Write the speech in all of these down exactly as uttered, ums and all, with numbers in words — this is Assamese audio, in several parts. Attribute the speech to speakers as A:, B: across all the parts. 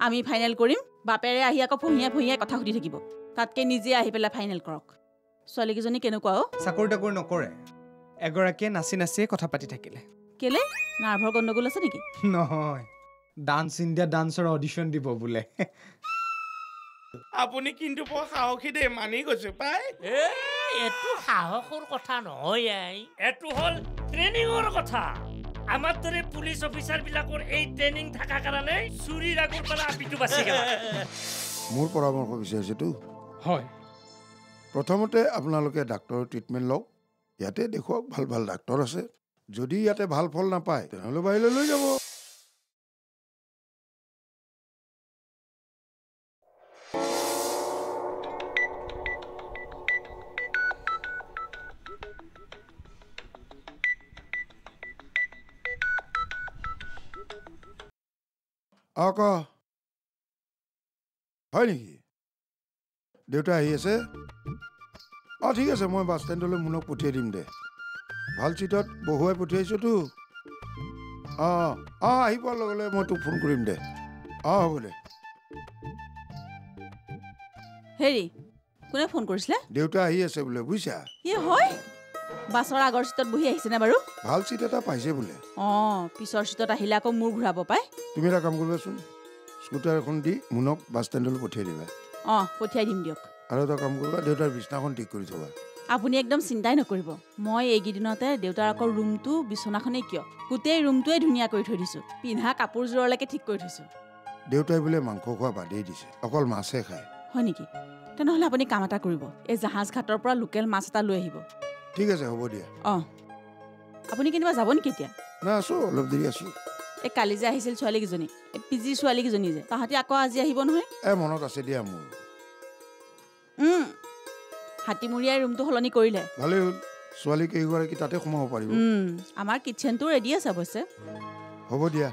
A: আমি ফাইনেল কৰিম বাপেৰে আহি আকৌ ফুহিয়া ফুহিয়া কথা সুধি থাকিব তাতকে নিজে আহি পেলাই ফাইনেল কৰক ছোৱালীকেইজনী কেনেকুৱা অ
B: চাকৰি টাকৰি নকৰে এগৰাকীয়ে নাচি নাচিয়ে কথা পাতি থাকিলে
A: কেলে নাৰ্ভৰ গণ্ডগোল আছে নেকি
B: নহয় ডান্স ইণ্ডিয়া ডান্সৰ অডিশ্যন দিব বোলে
C: আপুনি কিন্তু বৰ সাহসী দে মানি গৈছে পাই
D: এ এটো সাহসৰ কথা নহয় আই এটো হল ট্ৰেনিংৰ কথা আমাৰ দৰে পুলিচ অফিচাৰ বিলাকৰ এই ট্ৰেনিং থাকা কাৰণে চুৰিৰ আগৰ পৰা আপিটো বাচি গেল
E: মোৰ পৰামৰ্শ বিচাৰিছেতো
B: হয়
E: প্ৰথমতে আপোনালোকে ডাক্তৰৰ ট্ৰিটমেণ্ট লওক ইয়াতে দেখুৱাওক ভাল ভাল ডাক্তৰ আছে যদি ইয়াতে ভাল ফল নাপায় তেনেহ'লে বাহিৰলৈ লৈ যাব আক হয় নেকি দেউতা আহি আছে অঁ ঠিক আছে মই বাছ ষ্টেণ্ডলৈ মুনক পঠিয়াই দিম দে ভাল চিটত বহুৱাই পঠিয়াইছোতো অঁ অঁ আহি পোৱাৰ লগে লগে মই তোক ফোন কৰিম দে অঁ হ'ব দে
A: হেৰি কোনে ফোন কৰিছিলে
E: দেউতা আহি আছে বোলে বুজিছা
A: ইয়ে হয় বাছৰ আগৰ চিটত বহি আহিছেনে বাৰু
E: ভাল চিট এটা পাইছে বোলে
A: অঁ পিছৰ চিটত আহিলে আকৌ মূৰ ঘূৰাব পায়
E: তুমি এটা কাম কৰিবাচোন স্কুটাৰ এখন দি মুনক বাছ ষ্টেণ্ডলৈ পঠিয়াই দিবা
A: অঁ পঠিয়াই দিম দিয়ক
E: আৰু এটা কাম কৰিবা দেউতাৰ বিচনাখন ঠিক কৰি থবা
A: আপুনি একদম চিন্তাই নকৰিব মই এইকেইদিনতে দেউতাৰ আকৌ ৰুমটো বিচনাখনেই কিয় গোটেই ৰুমটোৱে ধুনীয়া কৰি থৈ দিছোঁ পিন্ধা কাপোৰযোৰলৈকে ঠিক কৰি থৈছোঁ
E: দেউতাই বোলে মাংস খোৱা বাদেই দিছে অকল মাছহে খায়
A: হয় নেকি তেনেহ'লে আপুনি কাম এটা কৰিব এই জাহাজ ঘাটৰ পৰা লোকেল মাছ এটা লৈ আহিব
E: ঠিক আছে হ'ব দিয়া
A: অঁ আপুনি কেনিবা যাব নেকি এতিয়া
E: নাই আছোঁ অলপ দেৰি আছোঁ
A: এই কালি যে আহিছিল ছোৱালীকেইজনী এই পি জি ছোৱালীকেইজনী যে তাহাঁতি আকৌ আজি আহিব নহয়
E: এ মনত আছে দিয়া মোৰ
A: হাতীমূৰীয়াই ৰুমটো সলনি কৰিলে
E: ভালেই হ'ল ছোৱালী কেইগৰাকী তাতে সোমাব পাৰিব
A: আমাৰ কিটচেনটো ৰেডি আছে অৱশ্যে
E: হ'ব দিয়া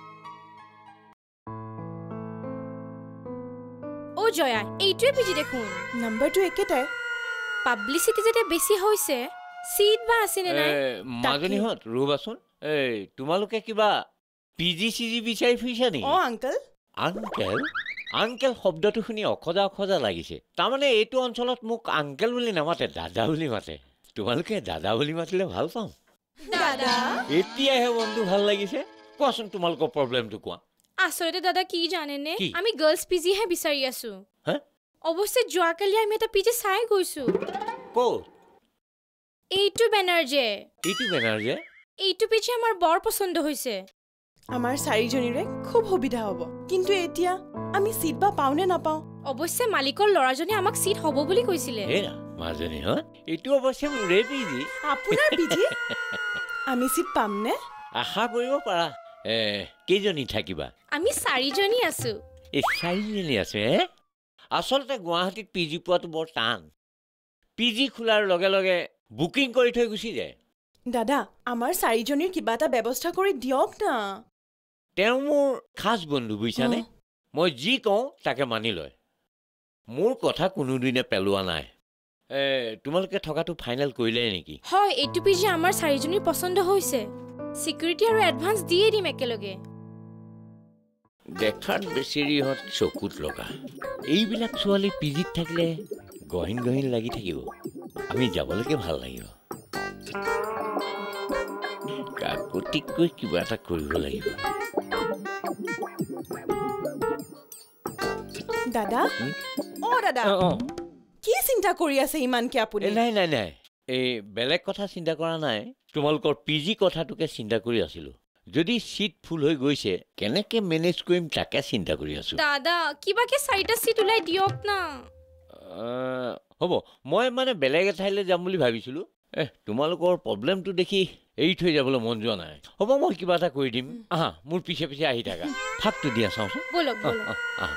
F: ও জয়া এইটোৱে পিজি দেখোন
G: নাম্বাৰটো একেটাই
F: পাব্লিচিটি যেতিয়া বেছি হৈছে সিট বা আছে নে নাই
D: মাজনীহঁত ৰ'বাচোন এই তোমালোকে কিবা পিজি চিজি বিচাৰি ফুৰিছা নেকি
G: অঁ আংকল
D: আংকেল আংকেল শব্দটো শুনি অখজা অখজা লাগিছে তাৰমানে এইটো অঞ্চলত মোক আংকেল বুলি নামাতে দাদা বুলি মাতে তোমালোকে দাদা বুলি মাতিলে ভাল পাওঁ
G: দাদা
D: এতিয়াহে মনটো ভাল লাগিছে কোৱাচোন তোমালোকৰ প্ৰব্লেমটো কোৱা
F: আচলতে দাদা কি জানেনে আমি গাৰ্লছ পিজিহে বিচাৰি আছো
D: হা
F: অৱশ্যে যোৱাকালি আমি এটা পিজি চাই গৈছো
D: ক'ত
F: এইটো বেনাৰ যে
D: এইটো বেনাৰ যে
F: এইটো পিজি আমাৰ বৰ পছন্দ হৈছে
G: আমাৰ চাৰিজনীৰে খুব সুবিধা হ'ব কিন্তু এতিয়া আমি সিট বা পাও নে নাপাও
F: অৱশ্যে মালিকৰ ল'ৰাজনে আমাক সিট হ'ব বুলি কৈছিলে
D: হেৰা মাজনীহঁত এইটো অৱশ্যে মোৰে পিজি
G: আপোনাৰ পিজি আমি সিট পাম নে
D: আশা কৰিব পাৰা এ কেইজনী থাকিবা
F: আমি চাৰিজনী আছো
D: এই চাৰিজনী আছে আচলতে গুৱাহাটীত পিজি পোৱাটো বৰ টান পিজি খোলাৰ লগে লগে বুকিং কৰি থৈ গুচি যায়
G: দাদা আমাৰ চাৰিজনীৰ কিবা এটা ব্যৱস্থা কৰি দিয়ক না
D: তেওঁ মোৰ খাস বন্ধু বুজিছানে মই যি কওঁ তাকে মানি লয় মোৰ কথা কোনোদিনে পেলোৱা নাই এ তোমালোকে থকাটো ফাইনেল কৰিলে নেকি
F: হয় এইটো পিজি আমাৰ চাৰিজনীৰ পছন্দ হৈছে সিকিউৰিটি আৰু এডভান্স দিয়ে দিম একেলগে
D: দেখাত বেচেৰিহঁত চকুত লগা এইবিলাক ছোৱালী পিজিত থাকিলে গহীন গহীন লাগি থাকিব আমি যাবলৈকে ভাল লাগিব কাকতিকৈ কিবা এটা কৰিব লাগিব
G: দাদা অ দাদা কি চিন্তা কৰি আছে ইমানকে আপুনি
D: নাই নাই নাই এই বেলেগ কথা চিন্তা কৰা নাই তোমালোকৰ পিজি কথাটোকে চিন্তা কৰি আছিলো যদি সিট ফুল হৈ গৈছে কেনেকে মেনেজ কৰিম তাকে চিন্তা কৰি আছো
F: দাদা কিবাকে চাৰিটা সিট উলাই দিয়ক না
D: হ'ব মই মানে বেলেগ এঠাইলৈ যাম বুলি ভাবিছিলো এ তোমালোকৰ প্ৰব্লেমটো দেখি এৰি থৈ যাবলৈ মন যোৱা নাই হ'ব মই কিবা এটা কৰি দিম আহা মোৰ পিছে পিছে আহি থাকা ফাকটো দিয়া চাওঁচোন
F: বলক বলক
D: আহা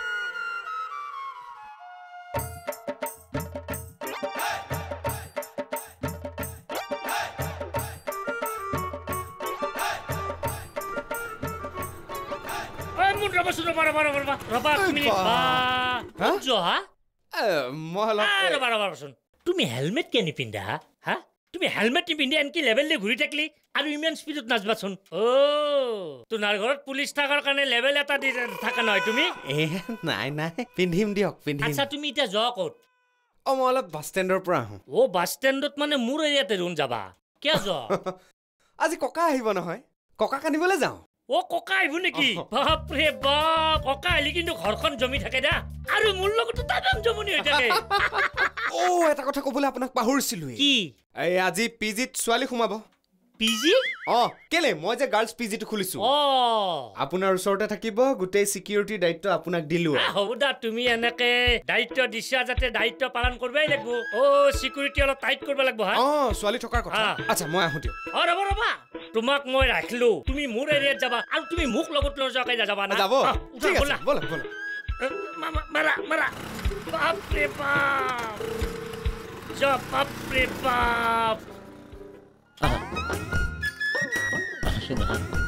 D: তুমি হেলমেট কে নিপিন্ধা হা তুমি
H: তুমি হেলমেট নিপিন্ধি এনকি লেভেল দি ঘূৰি থাকিলি আৰু ইমান স্পীডত নাচবাচোন অ' তোমাৰ ঘৰত পুলিচ থাকাৰ কাৰণে লেভেল এটা দি থাকা নহয় তুমি
B: এ নাই নাই পিন্ধিম দিয়ক পিন্ধিম
H: আচ্ছা তুমি এতিয়া যোৱা ক'ত
B: অ মই অলপ বাছ ষ্টেণ্ডৰ পৰা আহোঁ
H: অ' বাছ ষ্টেণ্ডত মানে মোৰ এৰিয়াতে ৰুন যাবা কিয় যোৱা
B: আজি ককা আহিব নহয় ককাক আনিবলৈ যাওঁ
H: অ ককা আহিব নেকি বাপৰে বাপ ককা আহিলে কিন্তু ঘৰখন জমি থাকে দা আৰু মোৰ লগতো তামাম জমনি হৈ থাকে
B: অ এটা কথা ক'বলৈ আপোনাক পাহৰিছিলোঁ
H: কি
B: এই আজি পিজিত ছোৱালী সোমাব
H: পিজি
B: অ কেলে মই যে গাৰ্লছ পিজিটো খুলিছোঁ
H: অ
B: আপোনাৰ ওচৰতে থাকিব গোটেই সিকিউৰিটি দায়িত্ব আপোনাক দিলো
H: হ'ব দা তুমি এনেকে দায়িত্ব দিছা যাতে দায়িত্ব পালন কৰিবই লাগিব অ সিকিউৰিটি অলপ টাইট কৰিব লাগিব হা
B: অ ছোৱালী থকাৰ কথা আচ্ছা মই আহোঁ দিয়ক
H: অ ৰ'বা ৰ'বা তোমাক মই ৰাখিলো তুমি মোৰ এৰিয়াত যাবা আৰু তুমি মোক লগত লৈ যোৱাকৈ যাবা না
B: যাব ঠিক আছে বলা বলা
H: মাৰা মাৰা বাপৰে বাপ যা বাপৰে বাপ
D: শুনা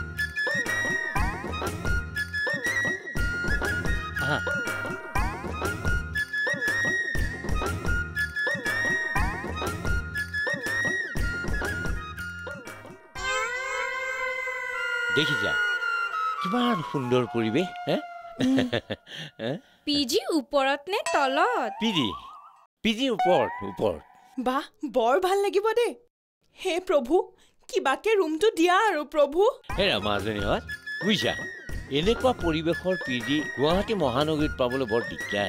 D: আহা দেখিছা কিমান সুন্দৰ পৰিৱেশ হে
F: পিজি ওপৰত নে তলত
D: পিজি পিজি ওপৰত ওপৰত
G: বাহ বৰ ভাল লাগিব দেই হে প্ৰভু কিবাকে ৰুমটো দিয়া আৰু প্ৰভু
D: হে ৰামাজনীহঁত বুজিছা এনেকুৱা পৰিৱেশৰ পিজি গুৱাহাটী মহানগৰীত পাবলৈ বৰ দিগদাৰ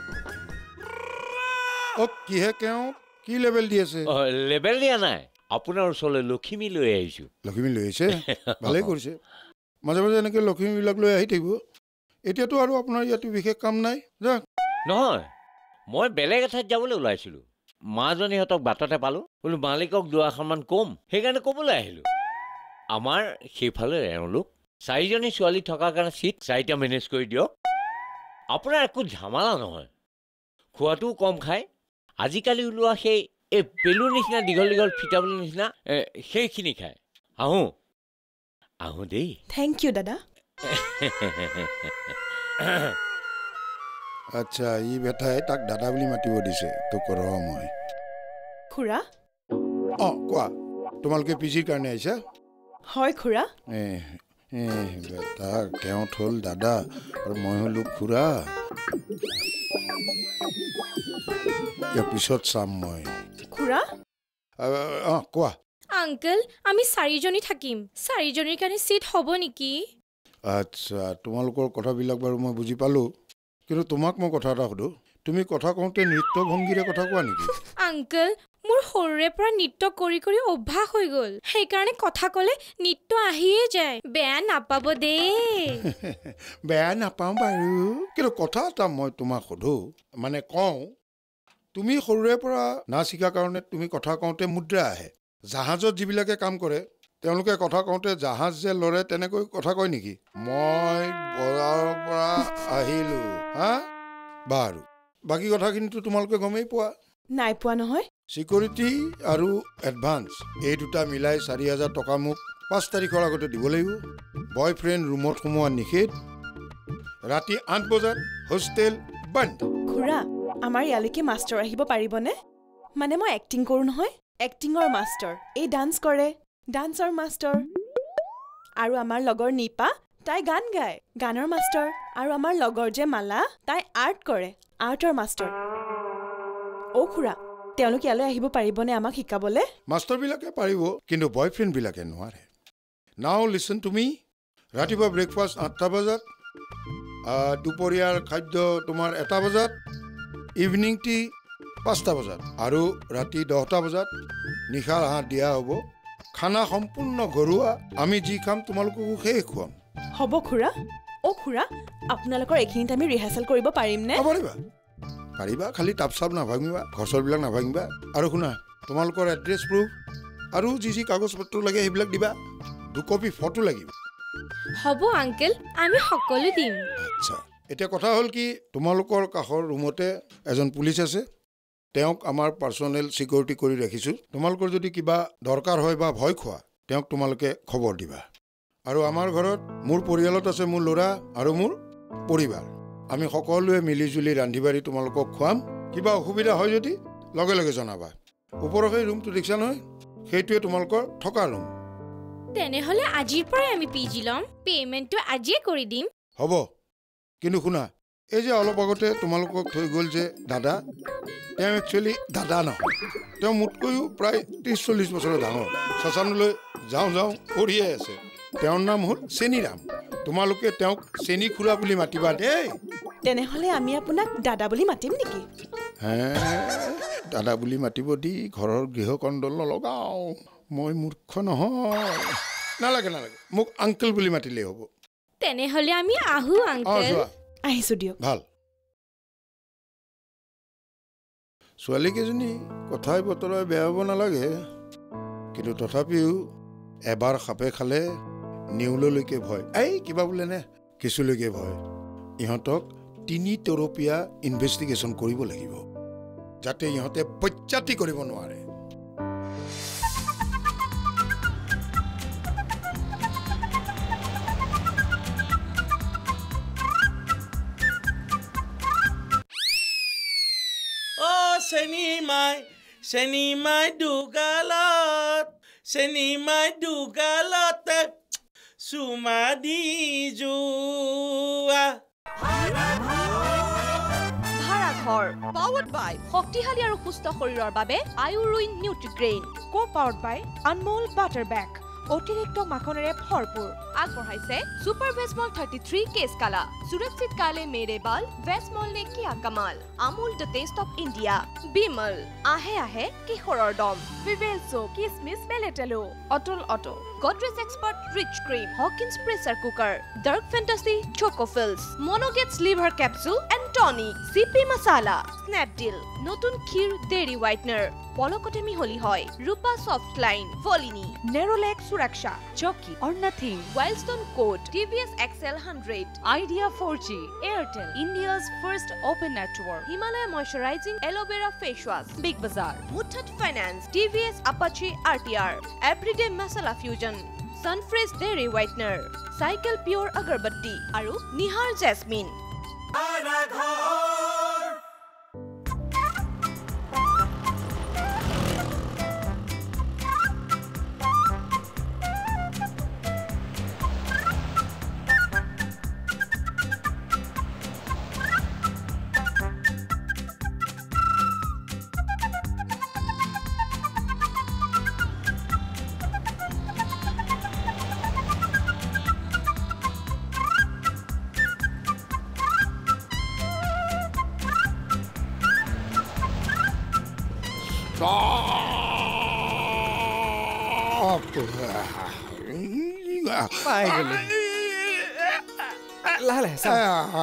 E: অ কিহে কেও কি লেভেল দি আছে
D: অ লেভেল দিয়া নাই আপোনাৰ ওচৰলৈ লখিমী লৈ আহিছোঁ
E: লখিমী লৈ আহিছে ভালেই কৰিছে মাজে মাজে এনেকৈ লখিমীবিলাক লৈ আহি থাকিব এতিয়াতো আৰু আপোনাৰ ইয়াতো বিশেষ কাম নাই যাওক
D: নহয় মই বেলেগ এঠাইত যাবলৈ ওলাইছিলোঁ মাজনীহঁতক বাটতে পালোঁ বোলো মালিকক দুআষাৰমান কম সেইকাৰণে ক'বলৈ আহিলোঁ আমাৰ সেইফালে এওঁলোক চাৰিজনী ছোৱালী থকাৰ কাৰণে চিট চাৰিটা মেনেজ কৰি দিয়ক আপোনাৰ একো ঝামালা নহয় খোৱাটোও কম খায় আজিকালি ওলোৱা সেই এই পেলুৰ নিচিনা দীঘল দীঘল ফিটাবলৈ নিচিনা সেইখিনি খায় আহোঁ আহোঁ দেই
G: থেংক ইউ দাদা
E: আচ্ছা ই বেটাই তাক দাদা বুলি মাতিব দিছে তোক ৰ মই
G: খুৰা
E: অ কোৱা তোমালোকে পিজিৰ কাৰণে আহিছা
G: হয় খুৰা
E: এ এ বেটা কেওঁত হ'ল দাদা আৰু মই হ'লো খুৰা ইয়াৰ পিছত চাম মই
G: খুৰা
E: অ কোৱা
F: আংকল আমি চাৰিজনী থাকিম চাৰিজনীৰ কাৰণে চিট হ'ব নেকি
E: আচ্ছা তোমালোকৰ কথাবিলাক বাৰু মই বুজি পালোঁ কিন্তু তোমাক মই কথা এটা সুধোঁ তুমি কথা কওঁতে নৃত্য ভংগীৰে কথা কোৱা নেকি
F: আংকল মোৰ সৰুৰে পৰা নৃত্য কৰি কৰি অভ্যাস হৈ গ'ল সেইকাৰণে কথা ক'লে নৃত্য আহিয়ে যায় বেয়া নাপাব দেই
E: বেয়া নাপাওঁ বাৰু কিন্তু কথা এটা মই তোমাক সোধোঁ মানে কওঁ তুমি সৰুৰে পৰা নাচ শিকাৰ কাৰণে তুমি কথা কওঁতে মুদ্ৰা আহে জাহাজত যিবিলাকে কাম কৰে তেওঁলোকে কথা কওঁতে জাহাজ যে লৰে তেনেকৈ কথা কয় নেকি মই বজাৰৰ পৰা আহিলোঁ হা বাৰু বাকী কথাখিনিতো তোমালোকে গমেই পোৱা
G: নাই পোৱা নহয়
E: চিকিউৰিটি আৰু এডভান্স এই দুটা মিলাই চাৰি হাজাৰ টকা মোক পাঁচ তাৰিখৰ আগতে দিব লাগিব বয়ফ্ৰেণ্ড ৰুমত সোমোৱা নিষেধ ৰাতি আঠ বজাত হোষ্টেল বন্ধ
G: খুৰা আমাৰ ইয়ালৈকে মাষ্টাৰ আহিব পাৰিবনে মানে মই এক্টিং কৰোঁ নহয় এক্টিঙৰ মাষ্টাৰ এই ডান্স কৰে ডান্সৰ মাষ্টাৰ আৰু আমাৰ লগৰ নিপা তাই গান গায় গানৰ মাষ্টাৰ আৰু আমাৰ লগৰ যে মালা তাই আৰ্ট কৰে আৰ্টৰ মাষ্টাৰ অ' খুৰা তেওঁলোকে ইয়ালৈ আহিব পাৰিবনে আমাক শিকাবলৈ
E: মাষ্টাৰবিলাকে পাৰিব কিন্তু বয়ফ্ৰেণ্ডবিলাকে নোৱাৰে নাও লিচন তুমি ৰাতিপুৱা ব্ৰেকফাষ্ট আঠটা বজাত দুপৰীয়াৰ খাদ্য তোমাৰ এটা বজাত ইভিনিং টি পাঁচটা বজাত আৰু ৰাতি দহটা বজাত নিশাৰ আহাৰ দিয়া হ'ব খানা সম্পূৰ্ণ ঘৰুৱা আমি যি খাম তোমালোককো সেই খুৱাম
G: হ'ব খুৰা অ' খুৰা আপোনালোকৰ এইখিনিত আমি ৰিহাৰ্চেল কৰিব পাৰিমনে
E: পাৰিবা পাৰিবা খালি টাপ চাপ নাভাঙিবা ঘৰচৰবিলাক নাভাঙিবা আৰু শুনা তোমালোকৰ এড্ৰেছ প্ৰুফ আৰু যি যি কাগজ পত্ৰ লাগে সেইবিলাক দিবা দুকপি ফটো লাগিব
F: হ'ব আংকল আমি সকলো দিম
E: আচ্ছা এতিয়া কথা হ'ল কি তোমালোকৰ কাষৰ ৰুমতে এজন পুলিচ আছে তেওঁক আমাৰ পাৰ্চনেল চিকিউৰিটি কৰি ৰাখিছোঁ তোমালোকৰ যদি কিবা দৰকাৰ হয় বা ভয় খোৱা তেওঁক তোমালোকে খবৰ দিবা আৰু আমাৰ ঘৰত মোৰ পৰিয়ালত আছে মোৰ ল'ৰা আৰু মোৰ পৰিবাৰ আমি সকলোৱে মিলি জুলি ৰান্ধি বাঢ়ি তোমালোকক খুৱাম কিবা অসুবিধা হয় যদি লগে লগে জনাবা ওপৰৰ সেই ৰুমটো দেখিছা নহয় সেইটোৱে তোমালোকৰ থকা ৰুম।
F: তেনেহ'লে আজিৰ পৰাই আমি পি জি ল'ম। পে'মেণ্টটো আজিয়ে কৰি দিম।
E: হ'ব, কিন্তু শুনা, এই যে অলপ আগতে তোমালোকক থৈ গ'ল যে দাদা, তেওঁ একচুৱেলি দাদা নহয়, তেওঁ মোতকৈও প্ৰায় ত্ৰিছ চল্লিছ বছৰৰ ডাঙৰ। শ্মশানলৈ যাওঁ যাওঁ কৰিয়ে আছে। তেওঁৰ নাম হ'ল চেনীৰাম। তোমালোকে তেওঁক চেনী খুৰা বুলি মাতিবা দেই।
G: তেনেহ'লে আমি আপোনাক দাদা বুলি মাতিম নেকি?
E: হে, দাদা বুলি মাতিব দি ঘৰৰ গৃহকণ্ডল নলগাওঁ। মই মূৰ্খ নহয়। নালাগে নালাগে, মোক আংকেল বুলি মাতিলেই হ'ব।
F: তেনেহ'লে আমি আহোঁ
E: অঁ
F: আংকেল।
E: যোৱা।
G: আহিছোঁ দিয়ক।
E: ভাল। ছোৱালীকেইজনী কথাই বতৰাই বেয়া হ'ব নালাগে, কিন্তু তথাপিও এবাৰ সাপে খালে নেউললৈকে ভয়। এই কিবা বোলে নে কিছুলৈকে ভয়। ইহঁতক তিনি তৰপীয়া ইনভেষ্টিগেশ্যন কৰিব লাগিব, যাতে ইহঁতে পত্যাতি কৰিব নোৱাৰে।
C: অ' চেনী মাই চেনী মাই দুগালত চেনী মাই দুগালতে চুমা দি যোৱা।
I: ভাড়াঘৰ পাৱাৰ্ড বাই শক্তিশালী আৰু সুস্থ শৰীৰৰ বাবে আয়ুৰুইন Nutrigrain. Co powered by Anmol butter bake অতিৰিক্ত মাখনেৰে ভৰপূৰ। আগবঢ়াইছে super Vasmol thirty three Kesh Kala সুৰক্ষিত কালে মেৰে বাল ভেজমল নে কিয়া কামাল। Amul the taste of India. Vimal আহে আহে কিশোৰৰ দম। ভিভেল সোপ কিচমিচ মেলেটেলো। অটল অটো Godrej expert rich cream Hawkins pressure cooker dark fantasy choco fills মনোগেটছ লিভাৰ কেপচুল এণ্ড টনিক চিপি মাছালা স্নেপডিল নতুন ক্ষীৰ ডেইৰী হোৱাইটনাৰ পলকতে মিহলি হয় Rupa soft line Volini Nerolac সুৰক্ষা চকি or nothing Wildstone code TVS XL hundred Idea four G Airtel India's first open network Himalaya moisturising aloe vera face wash big bazaar Muthoot finance TVS Apache RTR everyday masala fusion Sunfresh dairy whitener cycle pure agarbatti আৰু নিহাৰ জেসমিন।
B: পাই গ'লো। লাহে লাহে চাওঁ।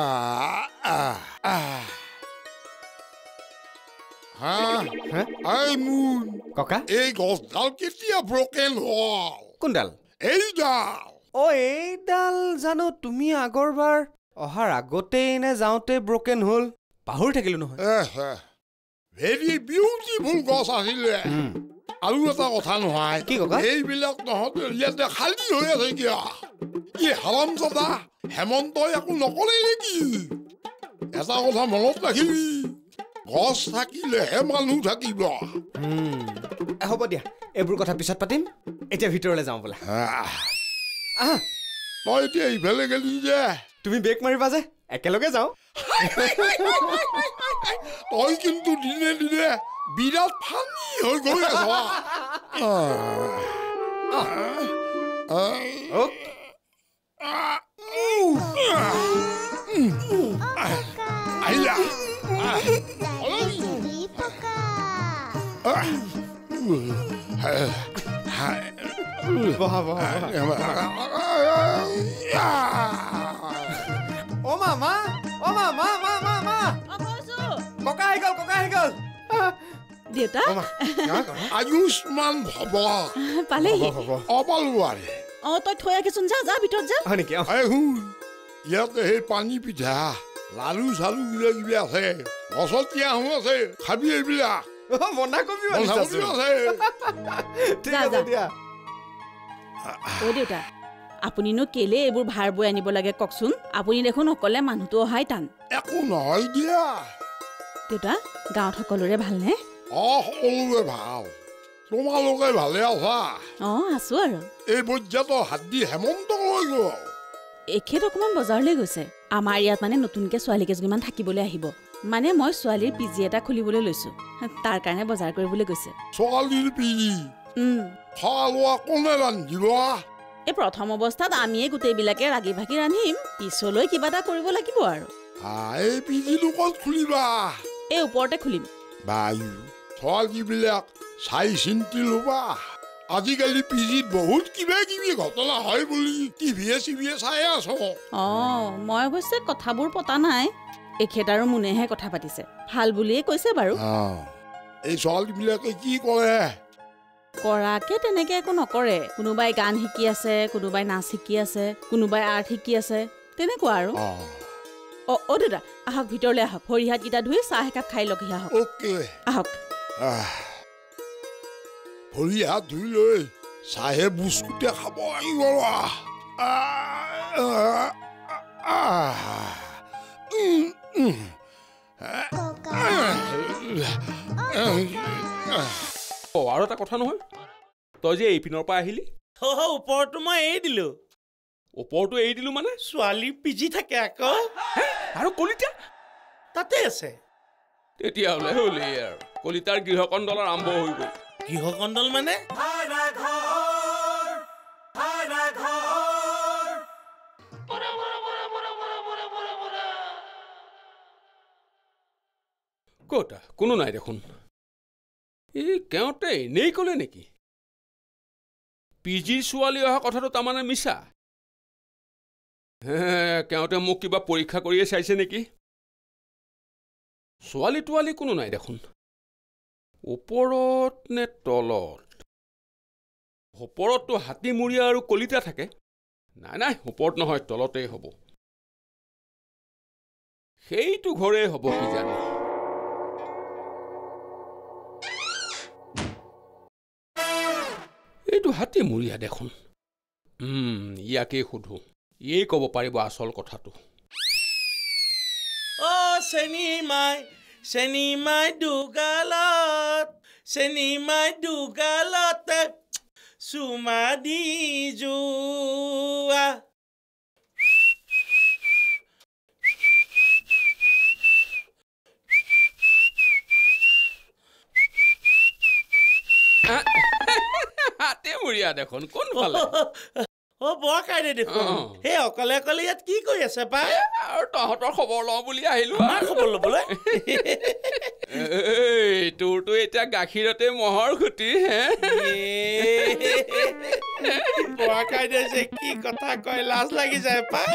B: ককা
E: এই গছডাল কেতিয়া ব্ৰকেন হ'ল?
B: কোনডাল?
E: এইডাল।
B: অ' এইডাল জানো তুমি আগৰবাৰ অহাৰ আগতেই নে যাওঁতে ব্ৰকেন হ'ল, পাহৰি থাকিলো নহয়।
E: ভেৰি বিউটিফুল গছ আছিলে। আৰু এটা কথা নহয়,
B: কি ককা?
E: এইবিলাক তহঁতে ইয়াতে খালী হৈ আছে কিয়? কি হাৰামজাদা হেমন্তই একো নকৰে নেকি? এটা কথা মনত ৰাখিবি, গছ থাকিলেহে মানুহ থাকিব।
B: হ'ব দিয়া, এইবোৰ কথা পিছত পাতিম, এতিয়া ভিতৰলৈ যাওঁ বোলা। আহা,
E: তই এতিয়া ইফালে গেলি যে
B: তুমি বেক মাৰিবা যে একেলগে যাওঁ।
E: তই কিন্তু দিনে দিনে বিৰাট ফানি হৈ গৈ আছ। আহিলা
B: বহা বহা। অ' মামা, অ' মামা, মা মা মা ককা আহি গ'ল, ককা আহি গ'ল।
A: দেউতা
E: আয়ুষ্মান ভৱ
A: পালেহি।
E: অপালো আৰে।
A: অ' তই থৈ আহিচোন, যা যা ভিতৰত যা।
B: হয় নেকি?
E: শুন, ইয়াতে সেই পানী পিঠা লালু চালু কিবা কিবি আছে, গছত তিয়ঁহ আছে, খাবি এইবিলাক।
B: বন্ধা কবি
E: আছে।
B: ঠিক আছে দিয়া।
A: অ' দেউতা, আপুনিনো কেলে এইবোৰ ভাৰ বৈ আনিব লাগে কওকচোন? আপুনি দেখোন অকলে মানুহটো অহাই টান।
E: একো নহয় দিয়া।
A: দেউতা, গাঁৱত সকলোৰে ভালনে?
E: অ' সকলোৰে ভাল। তোমালোকে ভালে আছা?
A: অঁ আছো আৰু।
E: এই বজ্জাটো হাত দি হেমন্ত লৈ গ'ল।
A: এখেত অকণমান বজাৰলৈ গৈছে। আমাৰ ইয়াত মানে নতুনকৈ ছোৱালী কেইজনীমান থাকিবলৈ আহিব। মানে মই ছোৱালীৰ পি জি এটা খুলিবলৈ লৈছোঁ, তাৰ কাৰণে বজাৰ কৰিবলৈ গৈছে।
E: ছোৱালীৰ পি জি? খোৱা লোৱা কোনে ৰান্ধিব?
A: এই প্ৰথম অৱস্থাত আমিয়ে গোটেইবিলাকে ৰাগি ভাগি ৰান্ধিম, পিছলৈ কিবা এটা কৰিব লাগিব আৰু।
E: এই পি জিটো ক'ত খুলিবা?
A: এই ওপৰতে খুলিম।
E: বাৰু ছোৱালীবিলাক চাই চিন্তি ল'বা। আজিকালি পি জিত বহুত কিবা কিবি ঘটনা হয় বুলি টিভিয়ে চিভিয়ে চাই আছো।
A: অঁ মই অৱশ্যে কথাবোৰ পতা নাই, এখেত আৰু মোনেহে কথা পাতিছে। ভাল বুলিয়ে কৈছে বাৰু।
E: এই ছোৱালীবিলাকে কি কৰে?
A: কৰাকে তেনেকে একো নকৰে। কোনোবাই গান শিকি আছে, কোনোবাই নাচ শিকি আছে, কোনোবাই আৰ্ট শিকি আছে, তেনেকুৱা আৰু। অ অ দাদা আহক, ভিতৰলৈ আহক। ভৰি হাতকেইটা ধুই চাহ একাপ খাই লওকহি। আহক আহক।
E: ভৰি হাত ধুই লৈ চাহে বুস্কুটে খাব লাগিব।
C: আৰু এটা কথা নহয়, তই যে এইপিনৰ পৰা আহিলি, ওপৰটো মই এৰি দিলো। ওপৰটো এৰি দিলো মানে ছোৱালী পিজি থাকে আকৌ। আৰু কলিতা তাতে আছে। তেতিয়াহ'লে হ'লেই আৰু কলিতাৰ গৃহকণ্ডল আৰম্ভ হৈ গ'ল। গৃহকণ্ডল মানে ক'তা কোনো নাই দেখোন। এই কেওঁতে এনেই ক'লে নেকি? পি জিৰ ছোৱালী অহা কথাটো তাৰমানে মিছা? হে কেওঁতে মোক কিবা পৰীক্ষা কৰিয়ে চাইছে নেকি? ছোৱালী তোৱালী কোনো নাই দেখোন। ওপৰত নে তলত? ওপৰততো হাতীমূৰীয়া আৰু কলিতা থাকে। নাই নাই, ওপৰত নহয়, তলতেই হ'ব। সেইটো ঘৰেই হ'ব কিজানি। এইটো হাতীমূৰীয়া দেখোন। ইয়াকেই সোধো, ইয়েই ক'ব পাৰিব আচল কথাটো। অ' চেনি মাই চেনি মাই দুগালত, চেনি মাই দুগালতে চুমা দি যোৱা। হাতীমূৰীয়া দেখোন কোনফালে? অ বৰ কাইদে দেখোন। সেই অকলে অকলে ইয়াত কি কৰি আছে পাই? আৰু তহঁতৰ খবৰ লওঁ বুলি আহিলো। খবৰ ল'বলৈ তোৰতো এতিয়া গাখীৰতে মহৰ খুটি। হে বৰ কাইদে যে কি কথা কয়, লাজ লাগি যায় পাই।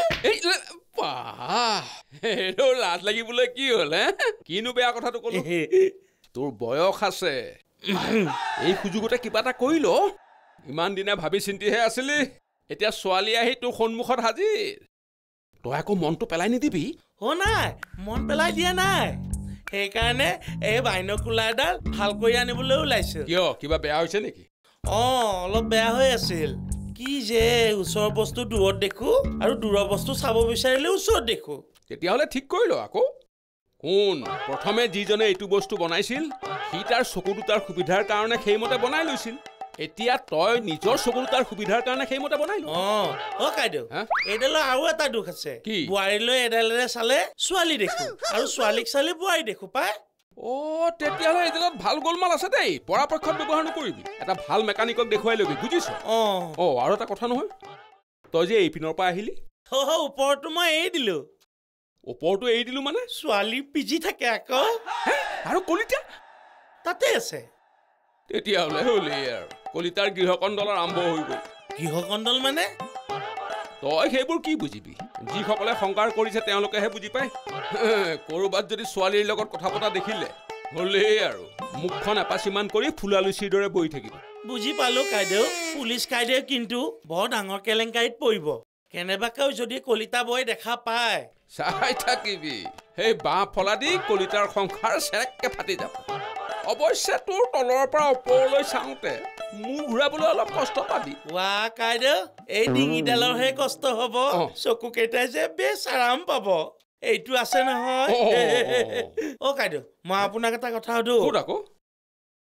C: লাজ লাগিবলৈ কি হ'ল? হে কিনো বেয়া কথাটো ক'লো? তোৰ বয়স আছে, এই সুযোগতে কিবা এটা কৰি ল। ইমান দিনে ভাবি চিন্তিহে আছিলি, এতিয়া ছোৱালী আহি তোৰ সন্মুখত হাজিৰ। তই আকৌ মনটো পেলাই নিদিবি। অ নাই, মন পেলাই দিয়া নাই। সেইকাৰণে এই বাইনকুলাৰডাল ভাল কৰি আনিবলৈ ওলাইছো। কিয়, কিবা বেয়া হৈছে নেকি? অ অলপ বেয়া হৈ আছিল। কি যে ওচৰৰ বস্তু দূৰত দেখো আৰু দূৰৰ বস্তু চাব বিচাৰিলে ওচৰত দেখো। তেতিয়াহ'লে ঠিক কৰি ল আকৌ। কোন প্ৰথমে যিজনে এইটো বস্তু বনাইছিল সি তাৰ চকু দুটাৰ সুবিধাৰ কাৰণে সেইমতে বনাই লৈছিল। এতিয়া তই নিজৰ চকু দুটাৰ সুবিধাৰ কাৰণে সেইমতে বনাই ল। অ কাইদেউ, এইডালৰ আৰু এটা দুখ আছে। কি? বোৱাৰীলৈ এডালেৰে চালে ছোৱালী দেখো, আৰু ছোৱালীক চালে বোৱাৰী দেখো পাই। অ তেতিয়াহ'লে এইডালত ভাল গোলমাল আছে দেই। পৰাপক্ষত ব্যৱহাৰ নকৰিবি। এটা ভাল মেকানিকক দেখুৱাই ল'বি, বুজিছ? অ অ আৰু এটা কথা নহয়, তই যে এইপিনৰ পৰা আহিলি, ওপৰটো মই এৰি দিলো। ওপৰটো এৰি দিলো মানে ছোৱালী পিজি থাকে আকৌ। আৰু কলিতা তাতে আছে। তেতিয়াহ'লে হ'লেই আৰু কলিতাৰ গৃহকণ্ডল আৰম্ভ হৈ গ'ল। গৃহকণ্ডল মানে? তই সেইবোৰ কি বুজিবি? যিসকলে সংকাৰ কৰিছে তেওঁলোকেহে বুজি পায়। ক'ৰবাত যদি ছোৱালীৰ লগত কথা পতা দেখিলে হ'লেই আৰু মুখখন এপাচিমান কৰি ফুলা লুচিৰ দৰে বহি থাকিব। বুজি পালো কাইদেউ। পুলিচ কাইদেউ কিন্তু বৰ ডাঙৰ কেলেংকাৰীত পৰিব। কেনেবাকৈ যদি কলিতা বৈ দেখা পায়, চাই থাকিবি, সেই বাঁহ ফলা দি কলিতাৰ সংসাৰ চেৰেককে ফাটি যাব। অৱশ্যে তোৰ তলৰ পৰা ওপৰলৈ চাওঁতে মূৰ ঘূৰাবলৈ অলপ কষ্ট পাবি। ৱা কাইদেউ, এই ডিঙিডালৰহে কষ্ট হ'ব, চকু কেইটাই যে বেছ আৰাম পাব। এইটো আছে নহয়। অ কাইদেউ, মই আপোনাক এটা কথা সুধো। আকৌ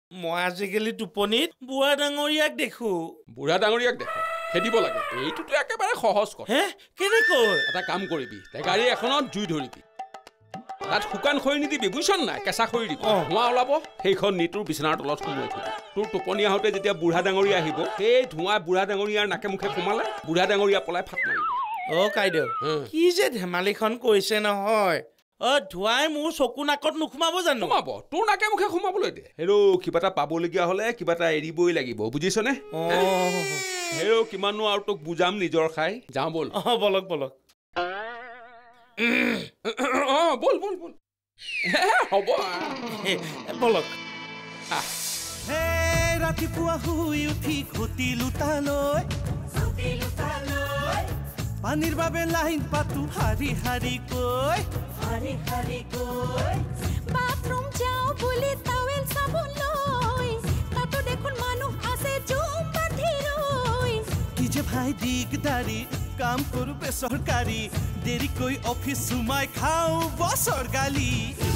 J: মই আজিকালি টোপনিত বুঢ়া ডাঙৰীয়াক দেখো
C: বুঢ়া ডাঙৰীয়াক দেখো খেদিব লাগে এইটোতো একেবাৰে সহজ কথা
J: হে কেনেকৈ
C: এটা কাম কৰিবি গাড়ী এখনত জুই ধৰিবি তাত শুকান খৰি নিদিবি বুজিছ নাই কেঁচা খৰি দিবি ধোঁৱা ওলাব সেইখন নি তোৰ বিচনাৰ তলত সোমোৱাই থবি তোৰ টোপনি আহোঁতে যেতিয়া বুঢ়া ডাঙৰীয়া আহিব সেই ধোঁৱা বুঢ়া ডাঙৰীয়াৰ নাকে মুখে সোমালে বুঢ়া ডাঙৰীয়া পলাই ফাট মাৰিব
J: অ কাইদেউ কি যে ধেমালিখন কৰিছে নহয় অ ধোঁৱাই মোৰ চকু নাকত নোসোমাব জানো
C: সোমাব তোৰ নাকে মুখে সোমাবলৈ দে হেৰৌ কিবা এটা পাবলগীয়া হ'লে কিবা এটা এৰিবই লাগিব বুজিছনে হেৰৌ কিমানো আৰু তোক বুজাম নিজৰ খাই যাওঁ ব'ল
J: অ বলক বলক
C: অ বল বল বল হ'ব
J: বলক
K: হে ৰাতিপুৱা শুই উঠি ঘটি লুটালৈ পানীৰ বাবে লাইন পাতো হাৰি হাৰি কৈ হাৰি হাৰি কৈ
L: বাথৰুম যাওঁ বুলি টাৱেল চাবোন লৈ তাতো দেখোন মানুহ আছে জুম বান্ধি ৰৈ
K: কি যে ভাই দিগদাৰি কাম কৰো বেচৰকাৰী দেৰিকৈ অফিচ সোমাই খাওঁ বছৰ গালি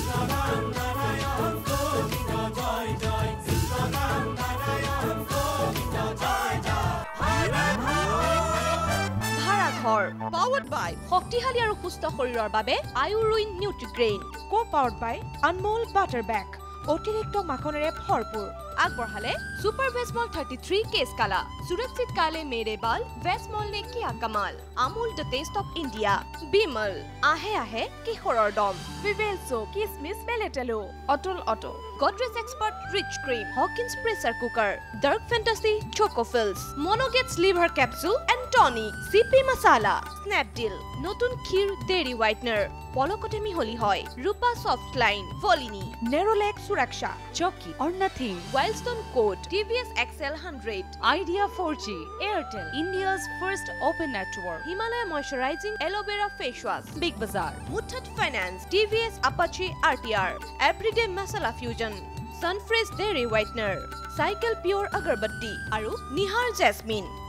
I: ভাড়াঘৰ পাৱাৰ্ড বাই শক্তিশালী আৰু সুস্থ শৰীৰৰ বাবে আয়ুৰুইন Nutrigrain co powered by Anmol butter bake অতিৰিক্ত মাখনেৰে ভৰপূৰ আগবঢ়ালে super Vasmol thirty three Kesh Kala সুৰক্ষিত কালে মেৰে বাল ভেজমল নে কিয়া কামাল Amul the taste of India Vimal আহে আহে কিশোৰৰ দম ভিভেল সোপ কিচমিচ মেলেটেলো অটল অটো Godrej expert rich cream Hawkins pressure cooker dark fantasy choco fills মনোগেটছ লিভাৰ কেপচুল এণ্ড টনিক চিপি মাছালা স্নেপডিল নতুন ক্ষীৰ ডেইৰী হোৱাইটনাৰ পলকতে মিহলি হয় Rupa soft line Volini Nerolac সুৰক্ষা চকি or nothing Wildstone Code, T V S X L one hundred, Idea four G, Airtel, India's first open network, Himalaya Moisturizing Aloe Vera Face Wash, Big Bazaar, Muthat Finance, T V S Apache R T R, Everyday Masala Fusion, Sunfresh Dairy Whitener, Cycle Pure Agarbatti, Aru Nihar Jasmine.